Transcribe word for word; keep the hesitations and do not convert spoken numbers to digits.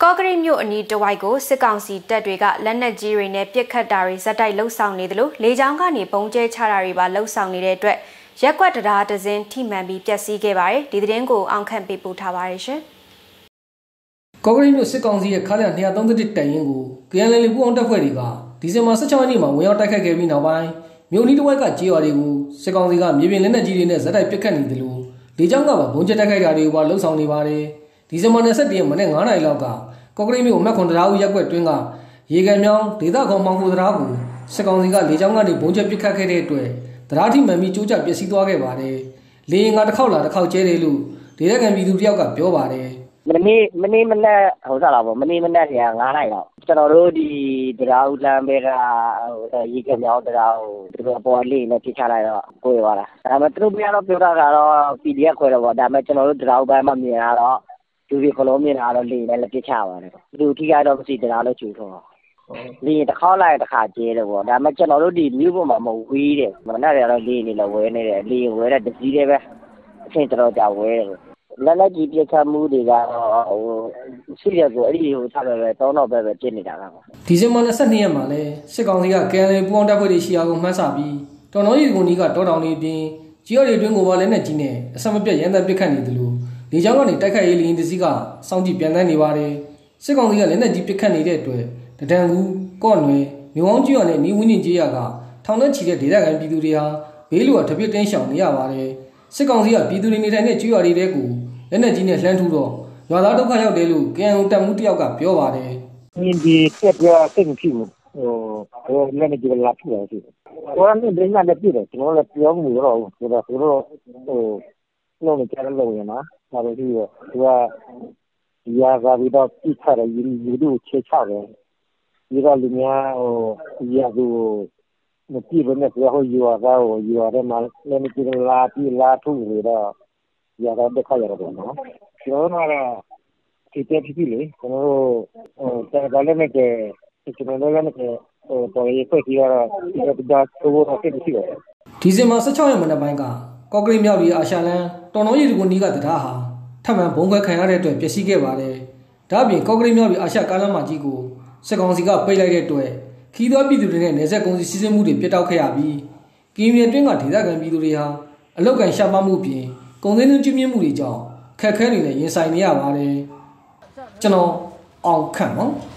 ကော့ကရိတ်မြို့အနီးတဝိုက်ကိုစစ်ကောင်စီတပ်တွေကလက်နက်ကြီးတွေနဲ့ပစ်ခတ်တာတွေဇက်တိုက်လှုပ်ဆောင်နေတယ်လို့လေကြောင်းကနေပုံကျဲချတာတွေပါလှုပ်ဆောင်နေတဲ့အတွက်ရက်ကွက်တရားတစင်းထိမှန်ပြီးပျက်စီးခဲ့ပါတယ်ဒီသတင်းကိုအောင်ခန့်ပေးပို့ထားပါတယ်ရှင်ကော့ကရိတ်မြို့စစ်ကောင်စီရဲ့ခါလျ၂၃၁တန်ရင်ကို K N L ပူးအောင်တပ်ဖွဲ့တွေကဒီဇင်ဘာ၁၆ရက်နေ့မှာဝင်ရောက်တိုက်ခတ်ခဲ့ပြီးနောက်ပိုင်းမြို့နီးတဝိုက်ကကြေးရွာတွေကိုစစ်ကောင်စီကမြေပြင်လက်နက်ကြီးတွေနဲ့ဇက်တိုက်ပစ်ခတ်နေတယ်လို့လေကြောင်းကပါပုံကျဲတိုက်ခိုက်တာတွေပါလှုပ်ဆောင်နေပါတယ်ဒီဇင်ဘာ၂၁ရက်မနေ့နဂါးနာရီလောက်ကကော့ကရိတ်မြို့မက်ခွန်တရားဦးရက်ကွက်တွင်းကရေကန်မြောင်းဒေသကောင်မောင်ကိုတရားကိုစစ်ကောင်စီကလေကြောင်းကနေပုံကျဲပစ်ခတ်ခဲ့တဲ့အတွက်တရားထိမှန်ပြီးကျိုးကျပျက်စီးသွားခဲ့ပါတယ်လေရင်ကတစ်ခေါက်လာတစ်ခေါက်ကျဲတယ်လို့ဒေသခံပြည်သူတယောက်ကပြောပါတယ်မနေ့မနေ့မနေ့ဟိုစားလာပေါ့မနေ့မနေ့ကငါးနိုင်တော့ကျွန်တော်တို့ဒီတရားဦးလမ်းဘက်ကရေကန်မြောင်းတရားဦးသူတို့ပေါ်လေးနဲ့ပြချလိုက်တော့ကိုယ်သွားတာဒါပေမဲ့သူတို့ပြတော့ပြောတာကတော့ P D F ခွဲတော့ပေါ့ဒါပေမဲ့ကျွန်တော်တို့တရားဦးဘက်မှာမြင်ရတော့လူတွေခလုံးမြင်တာတော့လေနဲ့လက်ပြချပါတယ်လူထိကတော့မရှိတရားလို့ကျူတော့လေတစ်ခေါက်လိုက်တစ်ခါကျဲတယ်ပေါ့ဒါပေမဲ့ကျွန်တော်တို့ဒီမြို့ပေါ်မှာမဝေးတယ်မနေ့ကတော့လေနေလည်းဝဲနေတယ်လေဝဲတဲ့တကြီးတွေပဲအချင်းတော်ကြာဝဲတယ်လက်လက်ကြီးပြချမှုတွေကတော့ဟိုရှိရကိုအဲ့ဒီဟိုထားပဲပဲတောင်းတော့ပဲပဲပြစ်နေတာကဒီဇင်ဘာ၂၂ရက်မှာလဲစစ်ကောင်စီက K N L ပူးပေါင်းတပ်ဖွဲ့တွေရှိအောင်မှန်းဆပြီးတော်တော်ကြီးကုန်ကြီးကတောတောင်တွေပြင်ကြီးရတွေအတွင်းကိုပါလဲနဲ့ကြီးနဲ့အဆက်မပြတ်ရန်တပ်ပစ်ခတ်နေတယ်လို့လေကြောင်းကနေတိုက်ခိုက်ရေးလင်းတစည်းကစောင့်ကြည့်ပြန်တန်းနေပါတယ်စစ်ကောင်စီကလက်နက်ကြီးပစ်ခတ်နေတဲ့အတွက်တဒံကူကော့နွယ်မြို့အောင်ကြီးရနဲ့နီးဝင်းကျင်ကြီးရကထောင်နဲ့ချီတဲ့ဒေသခံပြည်သူတွေဟာဘေးလူကတပြစ်တင်းရှောင်နေရပါတယ်စစ်ကောင်စီကပြည်သူတွေနေထိုင်တဲ့ကြီးရတွေကိုလက်နက်ကြီးနဲ့လှမ်းထူတော့ရွာသားဒုက္ခရောက်တယ်လို့ K N L တပ်မှုတယောက်ကပြောပါတယ်။ဒီဒီဆက်ပြစိတ်မဖြစ်ဘူး။ဟိုလက်နက်ကြီးလာထူတယ်ရှိတယ်။ဟိုကနေဒင်းကလည်းပြတယ်ကျွန်တော်လည်းပြောမှုတော့ဆိုတော့သူတို့ဟိုလုံးနေကြတယ်လို့ရနော်။ဒါပဲပြီးတော့သူကရာဂါပြီးတော့ပြစ်ထားတယ်ယူယူတို့ချေချတယ်။ဒီကလူများဟိုရာကိုမပြည့်ဘဲနဲ့ပြောဟိုယူရတာဟိုယူရတဲ့မှာလက်နက်ကြီးလာပြီးလာထူနေတော့ရတာတစ်ခါရတော့နော်ကျွန်တော်ကတော့ဒီတက်ဖြစ်လေကျွန်တော်တို့ဟိုတယ်လည်းနဲ့ကကျွန်တော်လည်းနဲ့ဟိုပေါ်ရေးဖွဲ့ပြီးတော့ဒီကဒါသိုးတော့ဖြစ်ရှိတယ်ဒီဇင်ဘာ၁၆ရက်မနက်ပိုင်းကကော့ကရိတ်မြောက်ပြီးအာရှလန်တော်တော်ကြီးဒီကိုနီးကတရားဟာထပ်မံဘုံခွဲခံရတဲ့အတွက်ပျက်စီးခဲ့ပါတယ်ဒါအပြင်ကော့ကရိတ်မြောက်ပြီးအာရှကားလမ်းမကြီးကိုစစ်ကောင်စီကပိတ်လိုက်တဲ့အတွက်ခီးသွွားပြည်သူတွေနဲ့နေဆက်ကုန်စည်စီးဆင်းမှုတွေပြတ်တောက်ခဲ့ရပြီးကင်းမြင်တွင်းကဒေသခံပြည်သူတွေဟာအလောက်ကန်ရှားပါမှုပြင်ကုန်စည်နှုန်းကြီးမြင့်မှုတွေကြောင့်ခက်ခဲနေနဲ့ရင်ဆိုင်နေရပါတယ်ကျွန်တော်အောင်ခန့်ပါ